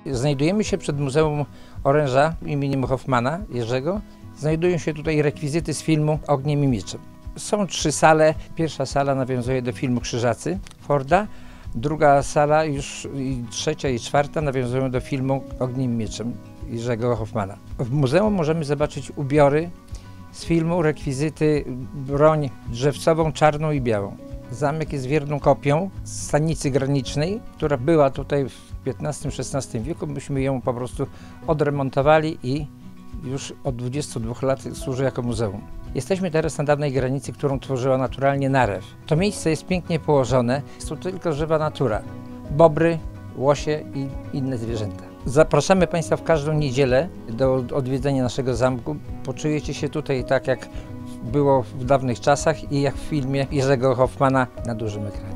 Znajdujemy się przed Muzeum Oręża imieniem Hoffmana Jerzego. Znajdują się tutaj rekwizyty z filmu Ogniem i Mieczem. Są 3 sale. Pierwsza sala nawiązuje do filmu Krzyżacy Forda. Druga sala, już i trzecia i czwarta nawiązują do filmu Ogniem i Mieczem Jerzego Hoffmana. W muzeum możemy zobaczyć ubiory z filmu, rekwizyty, broń drzewcową, czarną i białą. Zamek jest wierną kopią stanicy granicznej, która była tutaj w XV-XVI wieku. Myśmy ją po prostu odremontowali i już od 22 lat służy jako muzeum. Jesteśmy teraz na dawnej granicy, którą tworzyła naturalnie narew. To miejsce jest pięknie położone, jest tu tylko żywa natura. Bobry, łosie i inne zwierzęta. Zapraszamy Państwa w każdą niedzielę do odwiedzenia naszego zamku. Poczujecie się tutaj tak, jak było w dawnych czasach i jak w filmie Jerzego Hoffmana na dużym ekranie.